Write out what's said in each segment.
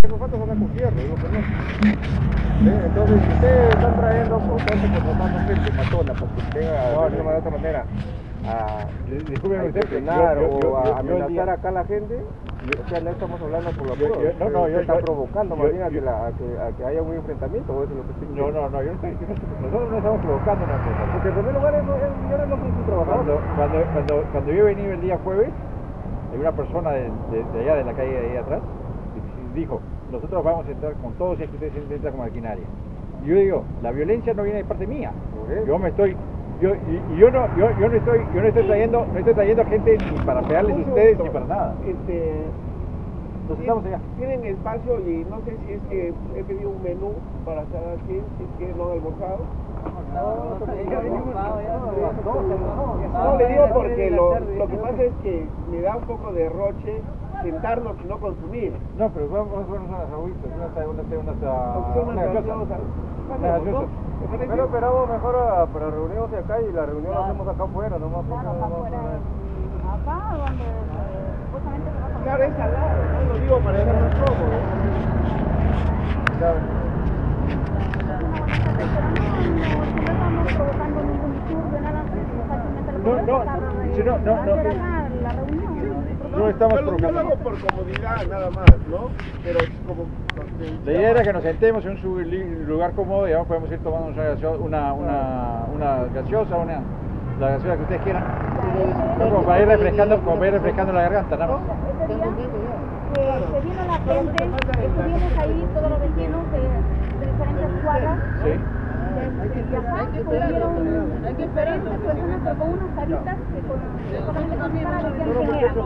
Esos patos son con fierro, yo lo conozco. Entonces, si ustedes están trayendo, contratando gente matona, porque tenga de otra manera a impresionar o a amenazar acá a la gente, o sea, no estamos hablando por la prueba. Yo está provocando más bien a que haya un enfrentamiento, o eso es lo que estoy diciendo. Nosotros no estamos provocando una cosa. Porque en primer lugar, señores no son trabajadores. Cuando yo he venido el día jueves, hay una persona de allá, de la calle de ahí atrás, dijo, nosotros vamos a entrar con todos y ustedes entran con maquinaria. Y yo digo, la violencia no viene de parte mía. Yo no estoy trayendo gente ni para pegarles a ustedes ni para nada. Nos estamos allá. Tienen espacio y no sé si es que he pedido un menú para cada quien, si es que no han almorzado. No, le digo porque lo que pasa es que me da un poco de roche sentarnos y no consumir. No, pero vamos a ponernos unas agüitas, unas gaseosas. Pero esperamos mejor para reunirnos acá y la reunión la hacemos acá afuera, nomás. Claro, acá afuera. Acá donde supuestamente se va a... Claro, es al lado, no lo digo para estar más cómodo. Claro. No estamos provocando ningún disturbio, nada, fácilmente lo podemos la reunión. No estamos yo lo hago por comodidad nada más, ¿no? Pero como... La idea era que nos sentemos en un lugar cómodo, digamos, podemos ir tomando una gaseosa, la gaseosa que ustedes quieran, no, como para ir refrescando la garganta, nada más. Ese día que vino la gente, estuvimos ahí todos los vecinos de diferentes cuadras. Sí. Y ajá, tuvieron diferentes personas, pero con unas caritas que con las que no se para decían quién era.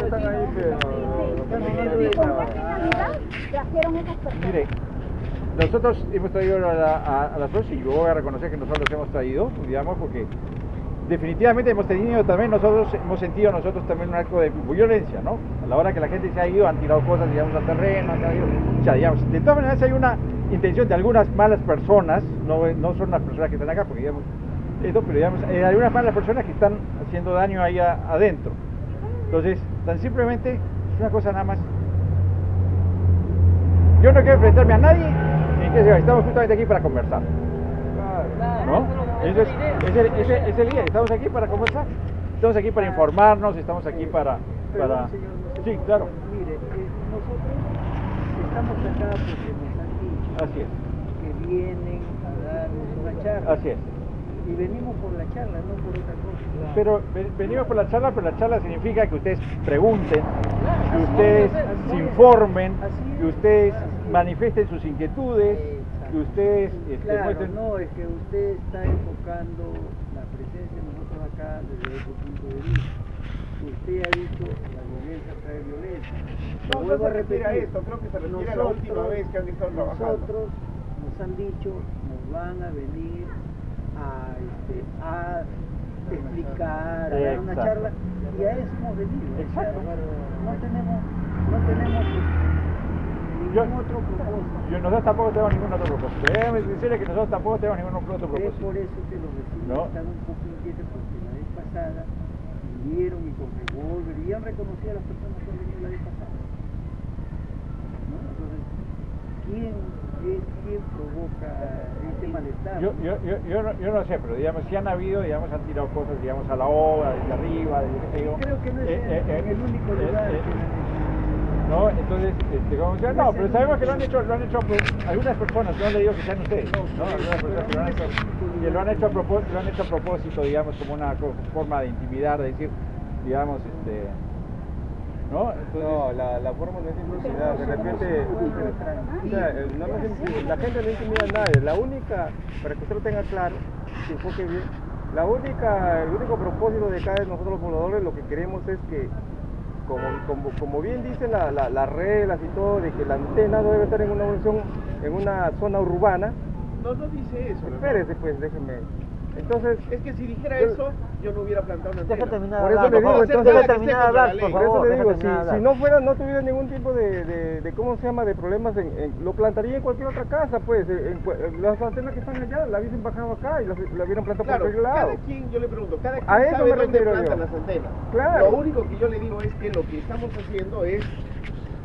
¿Y con qué finalidad trajeron esas personas? Mire, nosotros hemos traído a las dos, y yo voy a reconocer que nosotros hemos traído, digamos, porque definitivamente hemos sentido nosotros también un acto de violencia, ¿no? A la hora que la gente se ha ido, han tirado cosas, digamos, al terreno, o sea, digamos, de todas maneras hay una intención de algunas malas personas, no son las personas que están acá, porque digamos, pero digamos, hay algunas malas personas que están haciendo daño ahí adentro. Entonces, tan simplemente, es una cosa nada más. Yo no quiero enfrentarme a nadie, estamos justamente aquí para conversar. ¿No? Es el día, estamos aquí para conversar, estamos aquí para informarnos, estamos aquí para... Sí, claro. Mire, nosotros estamos acá porque nos han dicho Así es. que vienen a darnos una charla. Así es. Y venimos por la charla, no por otra cosa. Pero venimos por la charla, pero la charla significa que ustedes pregunten, que ustedes se informen, que ustedes manifiesten sus inquietudes, que ustedes claro, muestren... no, es que usted está enfocando la presencia de nosotros acá desde otro punto de vista. Usted ha dicho la violencia trae violencia. No, vuelvo a repetir a esto, creo que se refiere a la última vez que han estado trabajando. Nosotros nos han dicho, nos van a venir a explicar, a dar una charla, y a eso hemos venido. Exacto. No tenemos ningún otro propósito. Nosotros tampoco tenemos ningún otro propósito. Déjame decirle que nosotros tampoco tenemos ningún otro propósito. Es por eso que los vecinos están un poco inquietos, porque la vez pasada vinieron y con revólver y han reconocido a las personas que han venido la vez pasada. ¿No? Entonces, ¿quién provoca este malestar? Yo no sé, pero digamos, si han habido, digamos, han tirado cosas, digamos, a la obra, desde arriba, desde creo que no es en el único lugar ¿no? Entonces, no, pero sabemos que lo han hecho pues, algunas personas, no le digo que sean ustedes, ¿no? Algunas personas que lo han hecho a propósito, digamos, como una forma de intimidar, de decir, digamos, ¿no? Entonces, no, la forma no es intimidar, de repente, o sea, la gente no intimida a nadie, la única, para que usted lo tenga claro, se enfoque bien, el único propósito de cada de nosotros los pobladores, lo que queremos es que, como bien dicen las reglas y todo, de que la antena no debe estar en una zona urbana. No dice eso. Espérese, pues, déjeme. Entonces, es que si dijera eso, yo no hubiera plantado una antena. Por eso le digo, por eso le digo, si no tuviera ningún tipo de ¿cómo se llama?, de problemas, lo plantaría en cualquier otra casa, pues, las antenas que están allá, la hubiesen bajado acá y la hubieran plantado por cualquier lado. Cada quien, yo le pregunto, cada quien a eso sabe me dónde refiero plantan yo. las antenas. Claro. Lo único que yo le digo es que lo que estamos haciendo es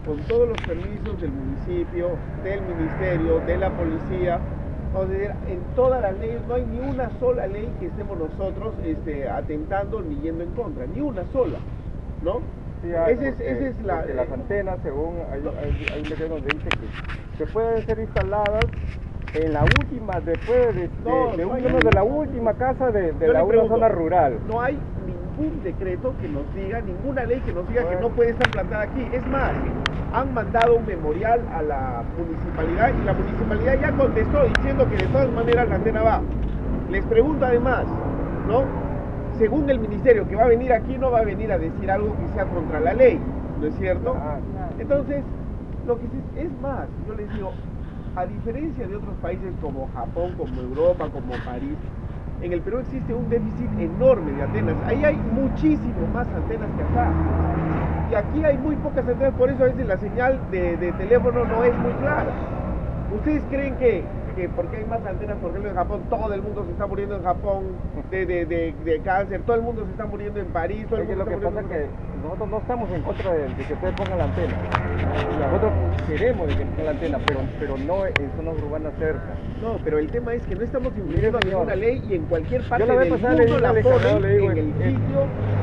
con todos los permisos del municipio, del ministerio, de la policía. Vamos a decir, en todas las leyes no hay ni una sola ley que estemos nosotros atentando ni yendo en contra, ni una sola, ¿no? Sí, Esa es la... porque las antenas, según hay un decreto donde dice que pueden ser instaladas en la última, después de la última casa de Yo le una pregunto, zona rural. No hay ningún decreto que nos diga, ninguna ley que nos diga que no puede estar plantada aquí. Es más, han mandado un memorial a la municipalidad y la municipalidad ya contestó diciendo que de todas maneras la antena va. Les pregunto además, ¿no? Según el ministerio que va a venir aquí, no va a venir a decir algo que sea contra la ley, ¿no es cierto? Entonces, lo que es más, yo les digo, a diferencia de otros países como Japón, como Europa, como París, en el Perú existe un déficit enorme de antenas. Ahí hay muchísimo más antenas que acá. Y aquí hay muy pocas antenas, por eso a veces la señal de teléfono no es muy clara. ¿Ustedes creen que porque hay más antenas, por ejemplo, en Japón, todo el mundo se está muriendo en Japón de cáncer, todo el mundo se está muriendo en París, todo el mundo Lo que está pasa es muriendo que nosotros no estamos en contra de que ustedes pongan la antena. Nosotros queremos de que pongan la antena, pero no en zonas urbanas cerca. No, pero el tema es que no estamos influyendo en ninguna ley y en cualquier parte Yo la vez del pasada mundo le la dije al ponen le digo, en el sitio.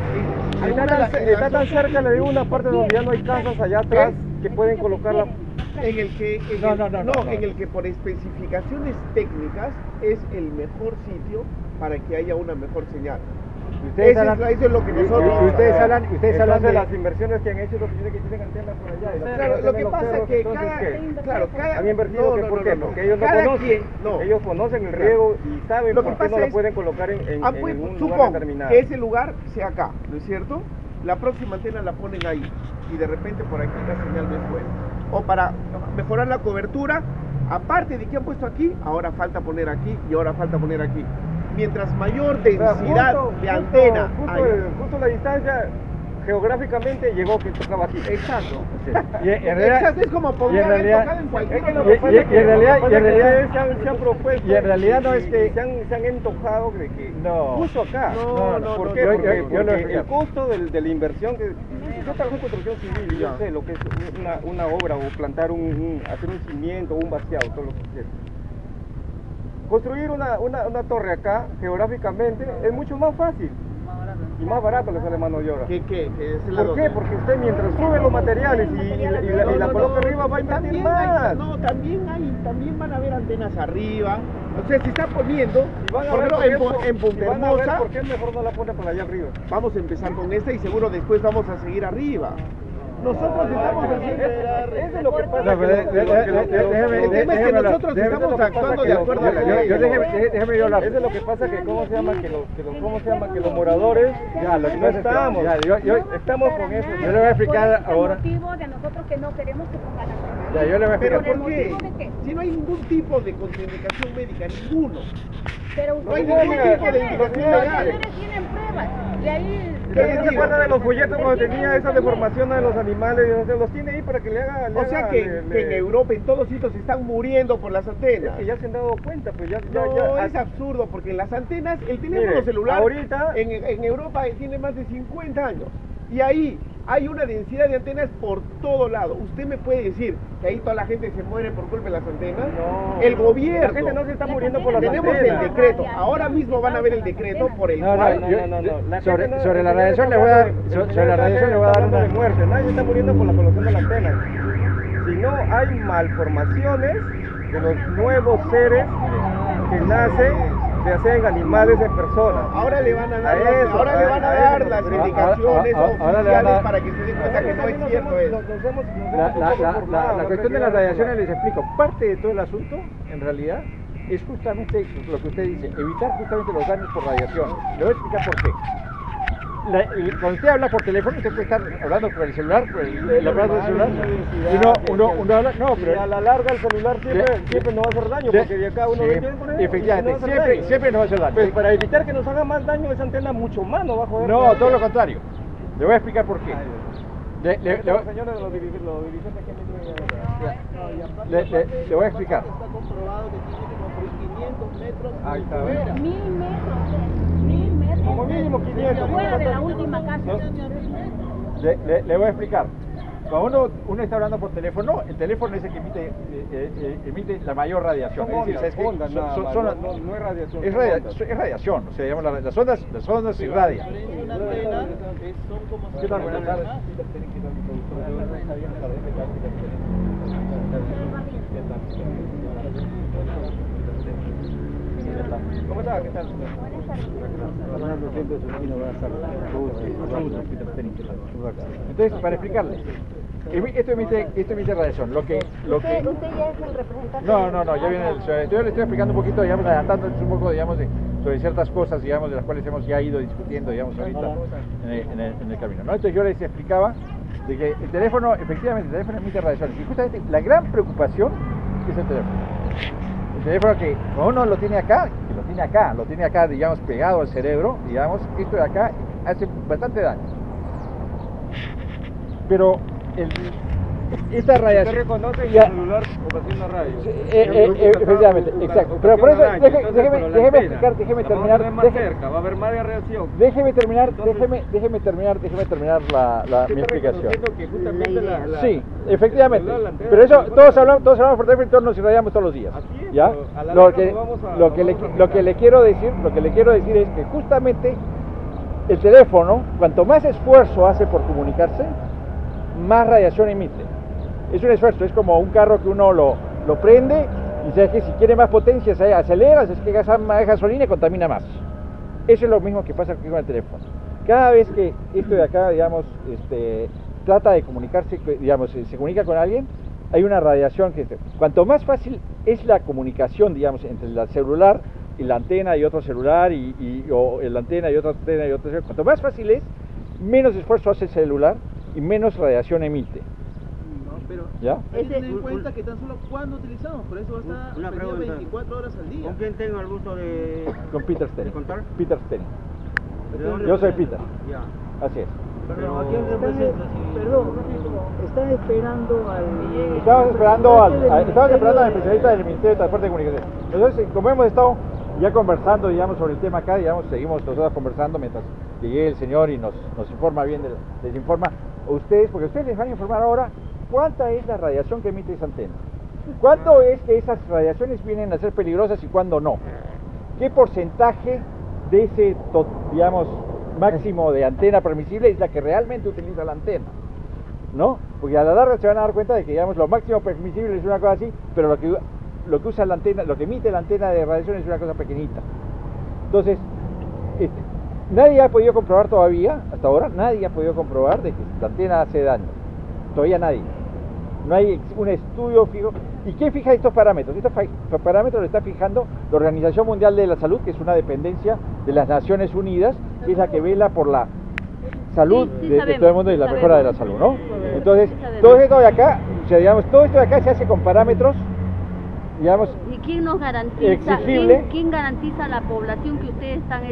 Está tan cerca, le digo, una parte donde ya no hay casas allá atrás que pueden colocarla. En el que, No. en el que por especificaciones técnicas es el mejor sitio para que haya una mejor señal. Eso es lo que nosotros... Ustedes hablan Entonces, de... las inversiones que han hecho lo que tienen que tienen antenas por allá. Y las Claro, lo que los pasa es cerros, que entonces, ¿qué? cada... Han invertido ¿por qué? Porque ellos no Cada conocen. quien, no. Ellos conocen el riego y saben Lo que por qué pasa no lo es- pueden colocar en un lugar Supón determinado. que ese lugar sea acá, ¿no es cierto? La próxima antena la ponen ahí y de repente por aquí la señal no es buena. O para mejorar la cobertura, aparte de que han puesto aquí, ahora falta poner aquí y ahora falta poner aquí. Mientras mayor O sea, densidad de antena haya. justo la distancia geográficamente llegó que tocaba aquí. Exacto. Y en realidad, Exacto, es como y podría en haber realidad- tocado en cualquier Es que otro lo que Y- pasa y- es que- y en realidad- lo que pasa y en es que realidad- ustedes se han propuesto y en realidad no es que- se han entojado de que No. justo acá. No, ¿Por no, qué? no, Porque, yo lo porque voy a el explicar. costo de la inversión que yo trabajo en construcción civil y yo sé lo que es una obra o plantar hacer un cimiento o un vaciado, todo lo que quieras. Construir una torre acá, geográficamente, es mucho más fácil y más barato le sale mano de obra. que es la ¿Por doble. qué? Porque usted mientras sube los materiales y la coloca arriba va a invertir también más. también van a haber antenas arriba. O sea, se está poniendo, Y van a por ver ejemplo, por qué- en Punta y van a ver Hermosa, por qué mejor no la pone por allá arriba. vamos a empezar con esta y seguro después vamos a seguir arriba. Nosotros estamos haciendo... Eso es lo que pasa. No, pero que El tema es que nosotros estamos actuando de acuerdo a la ley. Déjeme yo hablar. Eso es lo que pasa que cómo se llama que los moradores Ya, lo que no pasa es que- estamos. ya, yo- Estamos con eso. Yo le voy a explicar Por ahora. el motivo de nosotros que no queremos que pongan la antena. Ya, yo le voy a Pero explicar. ¿por qué? ¿Motivo de qué? Si no hay ningún tipo de contraindicación médica, ninguno. Pero No hay ustedes ningún tienen tipo de pruebas, indicación los legal. señores tienen pruebas. Y ahí... ¿Qué ¿Se acuerda de los folletos cuando tenía esa deformación de los animales? Los tiene ahí para que le haga. O sea que en Europa, en todos sitios, se están muriendo por las antenas. Es que ya se han dado cuenta, pues ya. No, es absurdo, porque las antenas, el teléfono Mire, celular ahorita- en Europa tiene más de 50 años. Y ahí hay una densidad de antenas por todo lado. ¿Usted me puede decir que ahí toda la gente se muere por culpa de las antenas? No. El gobierno. La gente no se está muriendo por las Tenemos antenas. el decreto. Ahora mismo van a ver el decreto por el No, cual... no, La gente sobre no- la el radiación señor le voy a dar, está sobre hablando- la radiación le voy a dar está hablando una... de muerte. Nadie está muriendo por la colocación de la antena. Si no hay malformaciones de los nuevos seres que nacen, se hacen animales en personas. Ahora le van a dar, A eso, ahora le van a a dar eso, las pero- indicaciones ahora le van a oficiales dar- para que se den cuenta que no es cierto eso. La cuestión de las radiaciones, les explico, parte de todo el asunto, en realidad, es justamente lo que usted dice, evitar justamente los daños por radiación. Le voy a explicar por qué. Cuando usted habla por teléfono, usted puede estar hablando por el celular, por el aparato del celular, y uno habla, no, Y pero... a la larga el celular siempre nos va a hacer daño, porque de acá uno Sí, ve que por ejemplo, efectivamente, y no va a hacer daño. siempre nos va a hacer daño. Pues para evitar que nos haga más daño esa antena mucho más nos va a joder. No, todavía. todo lo contrario. Le voy a explicar por qué. Los señores de los dirigentes que Le voy a explicar. Está comprobado que tiene que construir 500 metros Ahí está. fuera. 1000 metros. 1000 metros. Como mínimo 500. Fuera de la última casa. Le voy a explicar. cuando uno está hablando por teléfono, el teléfono es el que emite la mayor radiación. Son Es decir, ¿sabes qué? ondas, nada más, son- no es radiación. es, son radia- ondas. es radiación, o sea, digamos, las ondas irradian. Una antena son como ¿Qué tal? Buenas tardes. ¿Cómo está? ¿Qué tal? Entonces, para explicarles, esto emite radiación. ¿Usted ya es el representante? No, ya viene yo le estoy explicando un poquito, digamos, adelantándoles un poco, digamos, sobre ciertas cosas, digamos, de las cuales hemos ya ido discutiendo, digamos, ahorita en el camino, ¿no? Entonces yo les explicaba de que el teléfono, efectivamente, el teléfono emite radiaciones, y justamente la gran preocupación es el teléfono. El teléfono que cuando uno lo tiene acá, lo tiene acá, digamos, pegado al cerebro, digamos, esto de acá hace bastante daño. Pero esta Usted radiación... reconoce que ya- el celular como haciendo radio. efectivamente, exacto. Pero por eso, déjeme explicar, déjeme terminar. Más cerca, va a haber más radiación. Déjeme terminar, Entonces- déjeme terminar mi explicación. Reconociendo que justamente Sí, efectivamente. el celular, la antena, Pero eso, el todos hablamos por teléfono y todos nos irradiamos todos los días. Así es, ¿Ya? pero a la Lo larga que, nos vamos a- lo nos que le, vamos a lo que le quiero decir es que justamente el teléfono, cuanto más esfuerzo hace por comunicarse, más radiación emite. Es un esfuerzo, es como un carro que uno lo prende y sabes que si quiere más potencia se acelera, es que gasta más gasolina y contamina más. Eso es lo mismo que pasa aquí con el teléfono. Cada vez que esto de acá, digamos, trata de comunicarse, digamos, se comunica con alguien, hay una radiación que... Cuanto más fácil es la comunicación, digamos, entre el celular y la antena y otro celular, o la antena y otra antena y otro celular, cuanto más fácil es, menos esfuerzo hace el celular y menos radiación emite. No, pero ¿Ya? hay que tener en cuenta que tan solo cuando utilizamos, por eso va a estar Una prendido pregunta. 24 horas al día. ¿Con quién tengo el gusto de Con Peter Stenning. ¿De contar? Peter Stenning. ¿De dónde Yo soy representa? Peter. Ya. Así es. Perdón, ¿a quién representa? Perdón, están esperando al... Estamos esperando al especialista del Ministerio de Transporte y Comunicaciones. Entonces, como hemos estado ya conversando, digamos, sobre el tema acá, digamos, seguimos nosotros conversando mientras que llegue el señor y nos informa bien, les informa a ustedes, porque ustedes les van a informar ahora cuánta es la radiación que emite esa antena. ¿Cuánto es que esas radiaciones vienen a ser peligrosas y cuándo no? ¿Qué porcentaje de ese, digamos, máximo de antena permisible es la que realmente utiliza la antena? ¿No? Porque a la larga se van a dar cuenta de que, digamos, lo máximo permisible es una cosa así, pero lo que usa la antena, lo que emite la antena de radiación es una cosa pequeñita. Entonces, nadie ha podido comprobar todavía, hasta ahora, nadie ha podido comprobar de que la antena hace daño. Todavía nadie. No hay un estudio fijo. ¿Y quién fija estos parámetros? Estos parámetros lo está fijando la Organización Mundial de la Salud, que es una dependencia de las Naciones Unidas, que es la que vela por la salud de todo el mundo y la mejora de la salud, ¿no? Entonces, todo esto de acá, o sea, digamos, todo esto de acá se hace con parámetros, digamos, ¿Y quién nos garantiza? exigible. ¿Quién garantiza la población que ustedes están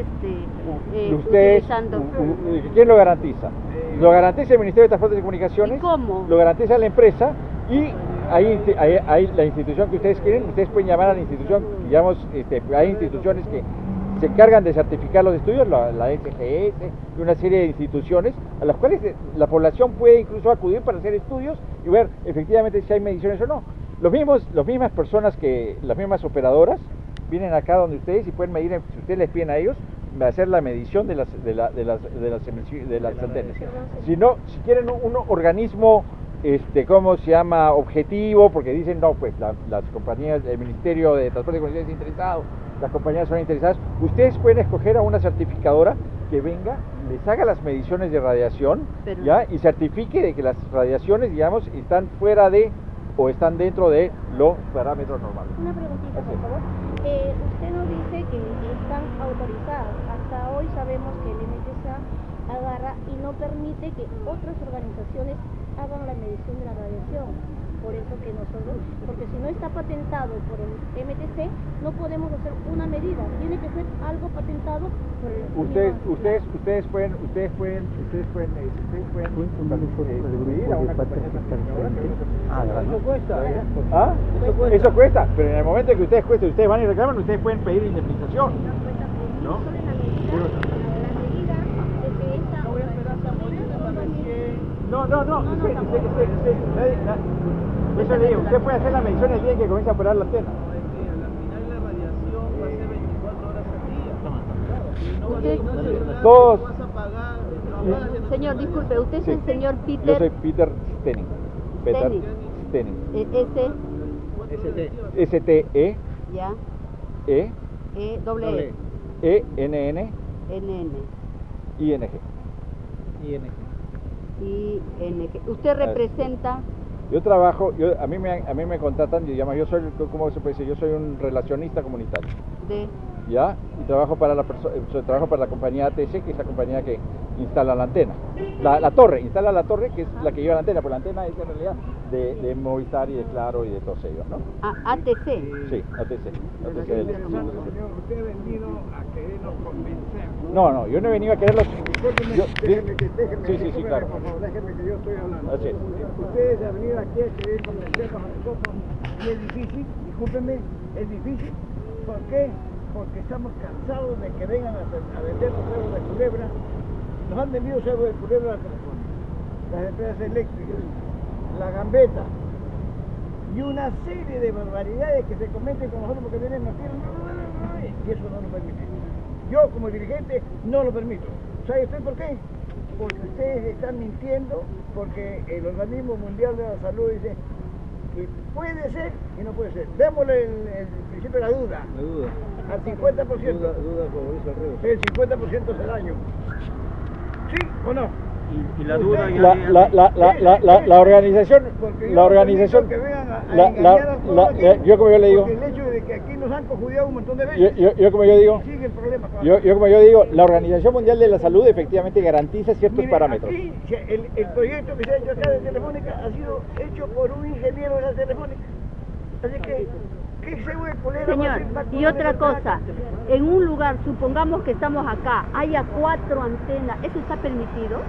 ustedes, utilizando? ¿quién lo garantiza? Lo garantiza el Ministerio de Transportes y Comunicaciones. ¿Y cómo? Lo garantiza la empresa y hay la institución que ustedes quieren, ustedes pueden llamar a la institución, digamos, hay instituciones que se encargan de certificar los estudios, la SGS y una serie de instituciones a las cuales la población puede incluso acudir para hacer estudios y ver efectivamente si hay mediciones o no. Las mismas personas las mismas operadoras vienen acá donde ustedes y pueden medir, si ustedes les piden a ellos, hacer la medición de las antenas. Si quieren un organismo, ¿cómo se llama? Objetivo, porque dicen, no, pues las compañías, el Ministerio de Transporte y Comunicaciones es interesado, las compañías son interesadas, ustedes pueden escoger a una certificadora que venga, les haga las mediciones de radiación, ¿ya? Y certifique de que las radiaciones, digamos, están fuera de o están dentro de los parámetros normales. Una preguntita, por favor. Usted nos dice que están autorizadas. Hasta hoy sabemos que el MTSA agarra y no permite que otras organizaciones hagan la medición de la radiación. Por eso que nosotros, porque si no está patentado por el MTC, no podemos hacer una medida. Tiene que ser algo patentado por el Ustedes pueden pedir a una compañía certificadora. Eso cuesta. ¿Ah? Eso cuesta, pero en el momento que ustedes van y reclaman, ustedes pueden pedir indemnización. ¿No? La medida de que esta organización No, eso le digo, usted puede hacer la medición el día en que comienza a operar la antena. Todos. Señor, disculpe, ¿usted es Sí. el señor Yo Peter soy Peter Stenning. Stenning? Stenning. S-T-E-E-N-N. Ya, doble E-N-N. N-N. I-N-G. I-N-G. ¿Usted representa? Yo trabajo, a mí me contratan, yo soy, ¿cómo se puede decir? Yo soy un relacionista comunitario, De... ¿ya? Y trabajo para la compañía ATC, que es la compañía que instala la antena. La torre, instala la torre, que es la que lleva la antena, porque la antena es en realidad de Movistar y de Claro y de todos ellos, ¿no? ATC. Sí, ATC. Usted ha venido a querernos convencer. No, yo no he venido a quererlos. Déjeme, Sí, claro. por favor, déjeme que yo estoy hablando. Así es. Ustedes han venido aquí a querer convencernos a nosotros y es difícil, discúlpenme, es difícil. ¿Por qué? Porque estamos cansados de que vengan a vender los huevos de culebra. Nos han vendido huevos de culebra a la Telefónica, las empresas eléctricas, la gambeta y una serie de barbaridades que se cometen con nosotros porque vienen a decir y eso no lo permite. Yo como dirigente no lo permito. ¿Sabe usted por qué? Porque ustedes están mintiendo, porque el Organismo Mundial de la Salud dice que puede ser y no puede ser. Démosle el principio de la duda. La duda. Al 50%. Duda favorece al reo. El 50% es el daño. ¿Sí o no? Y la duda ya La organización, Porque la organización, que vengan a engañar al pueblo aquí, yo como yo le digo, porque el hecho de que aquí nos han cojudeado un montón de veces, yo como yo digo, sigue el problema. yo como yo digo, la Organización Mundial de la Salud efectivamente garantiza ciertos Mire, parámetros. aquí, el proyecto que se ha hecho acá de Telefónica ha sido hecho por un ingeniero de la Telefónica. Así que, ¿qué se huele culero? Señor, y otra cosa, en un lugar, supongamos que estamos acá, haya 4 antenas, ¿eso está permitido?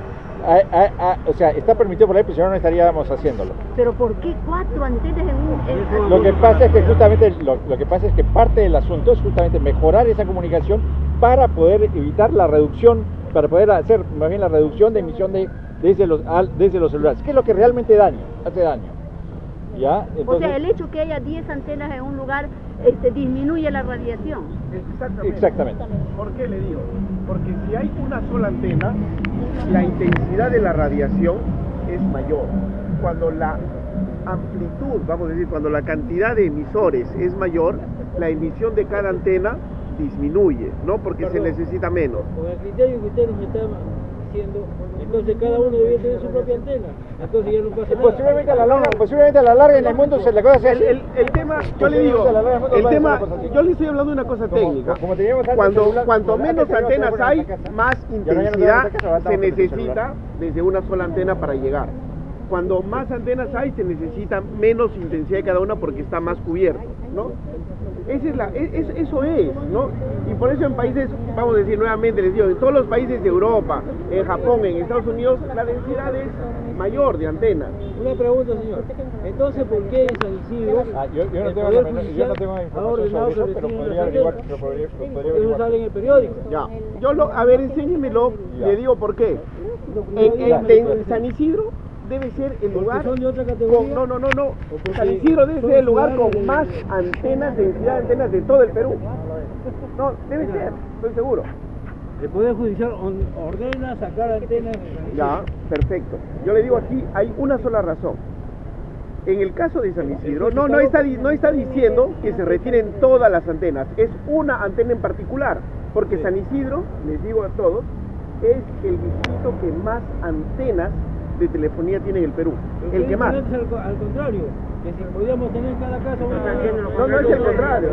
O sea, está permitido por ley, pero si no, no estaríamos haciéndolo. ¿Pero por qué 4 antenas en un...? Lo que pasa es que justamente, lo que pasa es que parte del asunto es justamente mejorar esa comunicación para poder evitar la reducción, para poder hacer más bien la reducción de emisión desde los celulares, que es lo que realmente hace daño. ¿Ya? Entonces, o sea, el hecho que haya 10 antenas en un lugar disminuye la radiación. Exactamente. ¿Por qué le digo? Porque si hay una sola antena, la intensidad de la radiación es mayor. Cuando la amplitud, vamos a decir, cuando la cantidad de emisores es mayor, la emisión de cada antena disminuye, ¿no? Porque se necesita menos. Con el criterio que usted nos está diciendo, entonces cada uno debía tener su propia antena. Entonces ya no pasa nada. Posiblemente a la larga en el mundo la cosa sea así. El tema, yo le digo, el tema, yo le estoy hablando de una cosa técnica. Como teníamos antes Cuanto antes menos teníamos antenas una hay, casa, más ya no intensidad tenemos casa, se ahora estamos con el necesita celular. desde una sola antena para llegar. Cuando más antenas hay, se necesita menos intensidad de cada una porque está más cubierto, ¿no? Eso es, ¿no? Y por eso en países, vamos a decir nuevamente, les digo, en todos los países de Europa, en Japón, en Estados Unidos, la densidad es mayor de antenas. Una pregunta, señor. Entonces, ¿por qué en San Isidro Yo no el tengo Poder la menor- Judicial yo no tengo ha información ordenado sobre que eso, pero retiren podría las averiguar, antenas? podría Eso averiguar. sale en el periódico. Ya, a ver, enséñemelo, Ya. le digo por qué. En San Isidro debe ser el ¿Porque lugar son de otra categoría? no. porque San Isidro debe son ser el lugar ciudadanos con de- más antenas, densidad de antenas de todo el Perú. No, debe ser, estoy seguro. El Poder Judicial ordena sacar antenas de San Isidro. Ya, perfecto. Yo le digo aquí, hay una sola razón. En el caso de San Isidro, no está diciendo que se retiren todas las antenas, es una antena en particular, porque San Isidro, les digo a todos, es el distrito que más antenas de telefonía tiene en el Perú, el que más. Al contrario, que si podíamos tener en cada casa una... No es el contrario,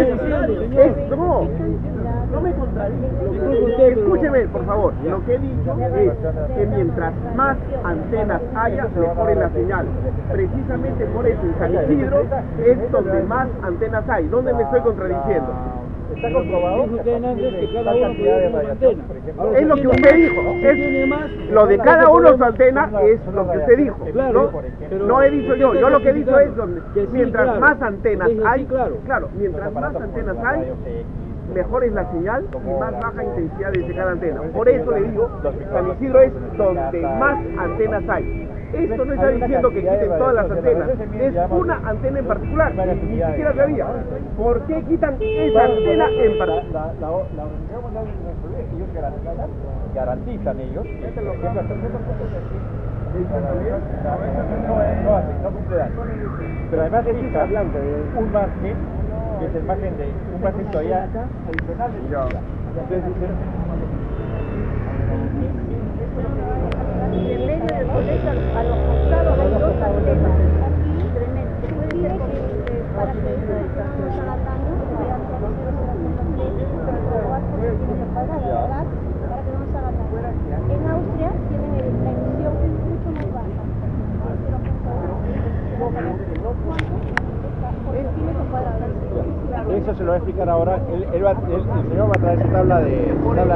no me contradigo. Escúcheme, por favor, lo que he dicho es que mientras más antenas haya, mejor la señal. Precisamente por eso en San Isidro es donde más antenas hay. ¿Dónde me estoy contradiciendo? Está comprobado Dijo usted antes que cada uno podía tener una antena. Ahora, Es lo que usted dijo, tiene más, lo de cada uno su antena es lo que usted dijo, Claro, ¿no? pero No he dicho yo lo que he dicho es donde que sí, mientras claro. más antenas Dije sí, hay, claro. mientras más antenas hay, mejor es la señal y más baja intensidad de cada antena. Por eso le digo, San Isidro es donde más antenas hay. Esto no está diciendo que quiten todas las antenas, es una antena en particular, ni siquiera sabía. ¿Por qué quitan esa antena en particular? La Organización Mundial de la Salud, ellos garantizan ellos que estas tarjetas no cumple daño. Pero además fija un margen, que es el margen de un margen todavía adicional de seguridad. Y en medio del colegio, a los costados hay dos antenas. Aquí, tremendo. Puede ser para que no se haga daño, se vea que los tiene que pagar, ¿verdad? Para que no se haga daño. En Austria tienen la emisión mucho más baja. Eso se lo va a explicar ahora. El señor va a traer su tabla de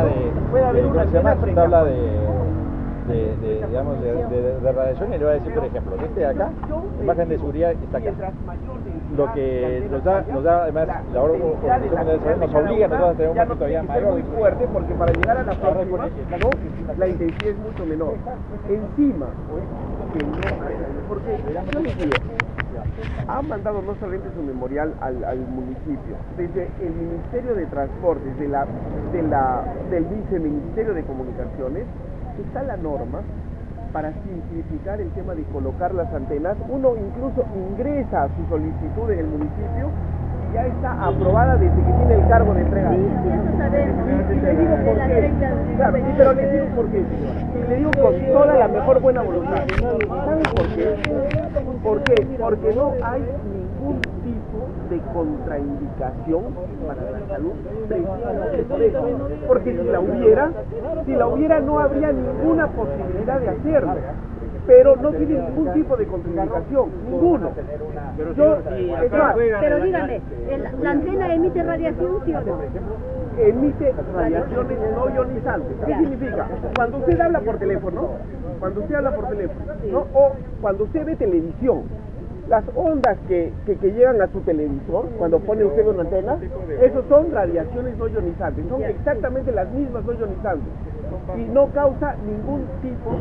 radiación y le va a decir, por ejemplo, que este de acá, la imagen de seguridad está acá. Lo que nos da además la Organización Mundial de la Salud nos obliga a nosotros a tener un margen todavía mayor. Muy fuerte, porque para llegar a la próxima, la intensidad es mucho menor. Encima, que no, porque yo les digo, han mandado no solamente su memorial al municipio, desde el Ministerio de Transportes, del Viceministerio de Comunicaciones, está la norma para simplificar el tema de colocar las antenas. Uno incluso ingresa su solicitud en el municipio y ya está aprobada desde que tiene el cargo de entrega. Sí, eso sabemos. Y le digo por qué. Claro, pero le digo por qué, señora. Y le digo con toda la mejor buena voluntad. ¿Saben por qué? ¿Por qué? Porque no hay ningún tipo de contraindicación para la salud precisamente por eso. Porque si la hubiera no habría ninguna posibilidad de hacerlo. Pero no tiene ningún tipo de contraindicación, ninguno. Pero dígame, ¿la antena emite radiación, sí o no? Emite radiaciones no ionizantes. ¿Qué significa? Cuando usted habla por teléfono, ¿no? O cuando usted ve televisión, las ondas que llegan a su televisor, cuando pone usted una antena, esos son radiaciones no ionizantes, son exactamente las mismas no ionizantes y no causa ningún tipo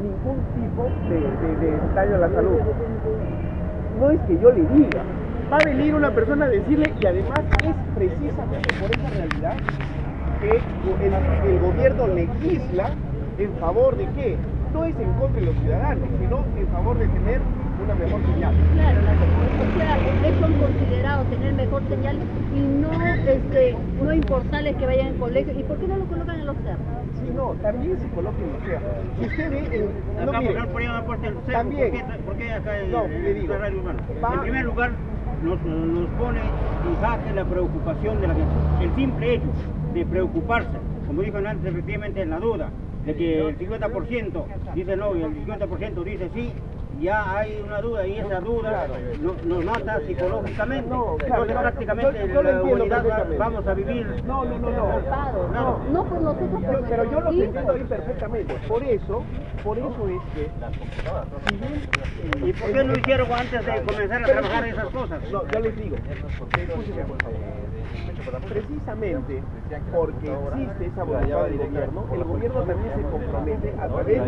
de daño a la salud. No es que yo le diga, va a venir una persona a decirle, y además es precisamente por esa realidad que el gobierno legisla en favor de qué, no es en contra de los ciudadanos, sino en favor de tener una mejor señal. Claro, o sea, eso han considerado tener mejor señal y no importarles que vayan en colegio. ¿Y por qué no lo colocan en los cerros? Sí, no, también se coloca en los cerros. Si usted ve acá mire, también, ¿por qué acá le digo, en primer lugar nos pone en jaque la preocupación de la gente. El simple hecho de preocuparse, como dijo antes, efectivamente en la duda, de que el 50% dice no y el 50% dice sí, ya hay una duda y esa duda nos mata psicológicamente. Entonces prácticamente la humanidad vamos a vivir. No, pues nosotros pero yo lo entiendo ahí perfectamente. Por eso es que si bien, ¿y por qué no hicieron antes de comenzar a trabajar esas cosas? No, ya les digo, escúcheme por favor. Precisamente porque existe esa voluntad del gobierno, el gobierno también se compromete a través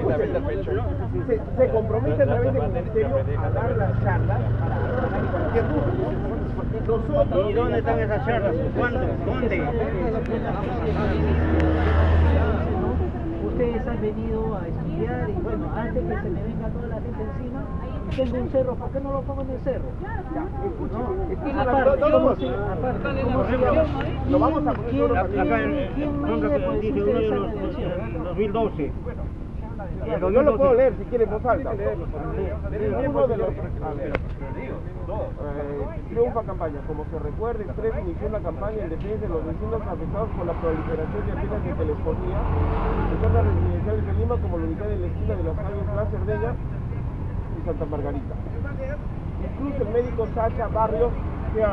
se compromete a través del ministerio a dar las charlas para aclarar cualquier duda. ¿Y dónde están esas charlas? ¿Cuándo? ¿Dónde? Ustedes han venido a estudiar y bueno, antes que se me venga toda la gente encima, tengo un cerro, ¿por qué no lo pongo en el cerro? Lo vamos a poner solo ¿Quién mide pues ustedes esa medición? 2012. Yo lo puedo leer si quieren voz alta. Uno de los triunfa campaña. Como se recuerda, Express inició una campaña en defensa de los vecinos afectados por la proliferación de antenas de telefonía en zonas residenciales de Lima, como la unidad de la esquina de las calles La Cerdeña y Santa Margarita. Incluso el médico Sacha Barrios, que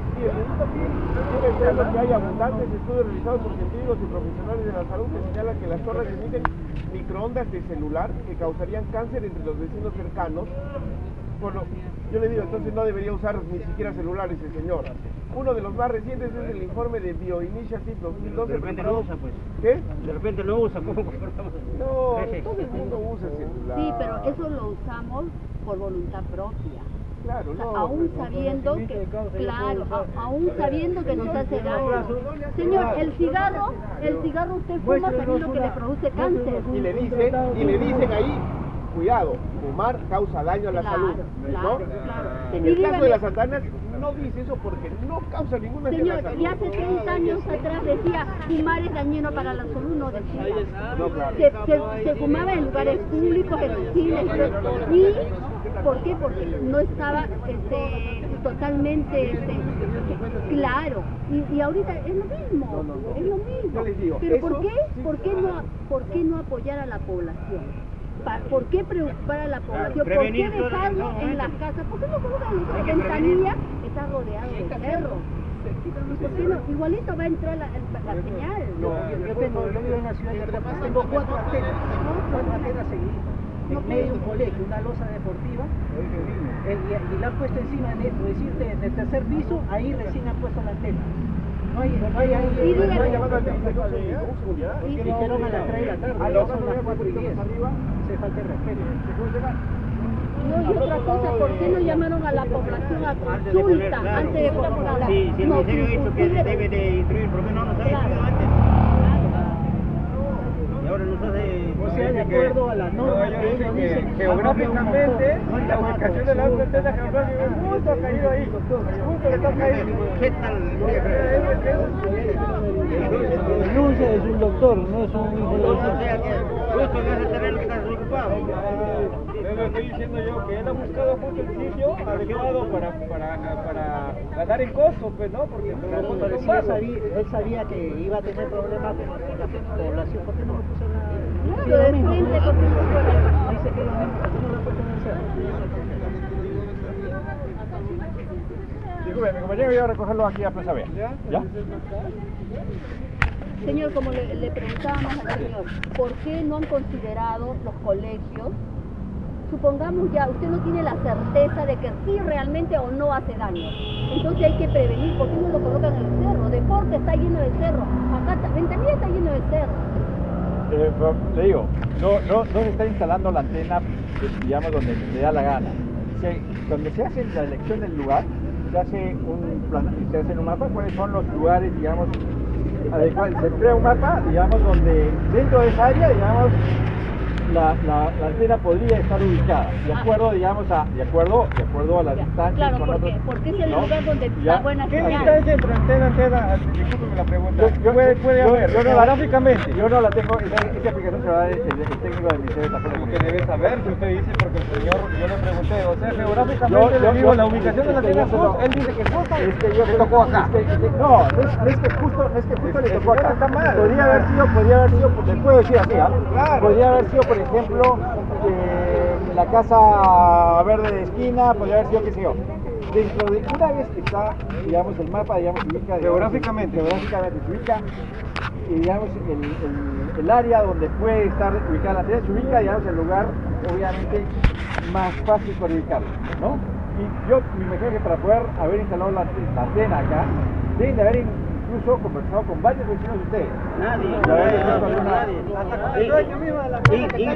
que hay abundantes estudios realizados por científicos y profesionales de la salud que señalan que las torres emiten microondas de celular que causarían cáncer entre los vecinos cercanos, Yo le digo, entonces no debería usar ni siquiera celulares el señor. Uno de los más recientes es el informe de BioInitiative 2012. De repente no usa, pues. ¿Qué? De repente no usa, ¿cómo compramos? No, todo el mundo usa celular. Sí, pero eso lo usamos por voluntad propia. Claro, O sea, no. aún sabiendo que, claro, aún sabiendo que nos hace daño. Señor, el cigarro usted fuma sabiendo que le produce cáncer. Y le dicen ahí, cuidado, fumar causa daño a la Claro, salud, ¿no? claro. En Y el caso dígame- de las santanas no dice eso porque no causa ninguna daño a la Señor, salud. y hace 30 años atrás decía, fumar es dañino para la salud, no decía. No, claro. Se fumaba en lugares públicos, en cines, y ¿por qué? Porque no estaba totalmente claro. Y ahorita es lo mismo, es lo mismo. Yo les digo, Pero eso ¿por qué no apoyar a la población? ¿Por qué preocupar a la población? ¿Por qué prevenir todo dejarlo eso, en las casas? ¿Por qué no colocan la ventanilla? Está rodeado de cerros. ¿Por qué no? Igualito va a entrar la señal. Yo vivo en la ciudad de Arequipa, tengo 4 antenas seguidas. En medio de un colegio, una losa deportiva, y la han puesto encima de esto, es decir, del tercer piso, ahí recién han puesto la antena. No hay llamado al seguridad. dijeron a las 3 de la tarde, ya son las 4:10. Se falta el respeto. No, y otra cosa, ¿por qué no llamaron a la población a consulta antes de poner? Si el ministerio ha dicho que se debe de instruir, ¿por qué no nos ha instruido antes? Y ahora nos hace... O sea, de acuerdo a la norma que ellos dicen, Geográficamente, la ubicación de la antena geográfica justo ha caído ahí, justo le toca ahí. ¿Qué tal? denuncia es un doctor, no es un hijo de O sea, que justo en ese terreno que está desocupado. Lo estoy diciendo yo, que él ha buscado justo el sitio adecuado para ganar en costo, pues, ¿no? Porque los costos Pero son si bajos. él sabía que iba a tener problemas con la población, ¿por qué no lo puso en la... Claro, de frente con Dice que lo mismo, ¿por qué no lo puso en el cerro? Disculpe, mi compañero iba a recogerlo aquí a Plaza B. ¿Ya? Señor, como le preguntábamos al señor, ¿por qué no han considerado los colegios? Supongamos ya, usted no tiene la certeza de que sí realmente o no hace daño. Entonces hay que prevenir, ¿por qué no lo colocan en el cerro? Deporte está lleno de cerro, acá Ventanilla está lleno de cerro. Pero le digo, no se está instalando la antena, digamos, donde le da la gana. Cuando se hace la elección del lugar, se hace un mapa, cuáles son los lugares, digamos, adecuados. Se crea un mapa, digamos, donde dentro de esa área, digamos, la antena podría estar ubicada, de acuerdo, digamos, de acuerdo a las distancias Claro, con otros. porque es el ¿no? lugar donde Ya. está buena ¿Qué señal. distancia entre antena? Discúlpeme la pregunta. Puede haber, yo no geográficamente. Yo no la tengo, esa aplicación se va a dar el técnico del Ministerio de Transporte. Porque debe saber, si usted dice, porque el señor, yo le pregunté, o sea, geográficamente Yo le digo la ubicación de la antena justo, él dice que justo le tocó acá. No es que justo le tocó acá. Está mal. Podría haber sido, le puedo decir así, ¿ah? Claro. Podría haber sido, por ejemplo, la casa verde de esquina, podría haber sido, qué sé yo. Dentro de una vez que está, digamos, el mapa, digamos, se ubica Geográficamente se ubica, y digamos, el área donde puede estar ubicada la antena, se ubica, digamos, el lugar, obviamente, más fácil para ubicarlo, ¿no? Y yo me imagino que para poder haber instalado la antena acá, deben de haber incluso conversado con varios vecinos de ustedes. Nadie. De haber hecho alguna- Nadie.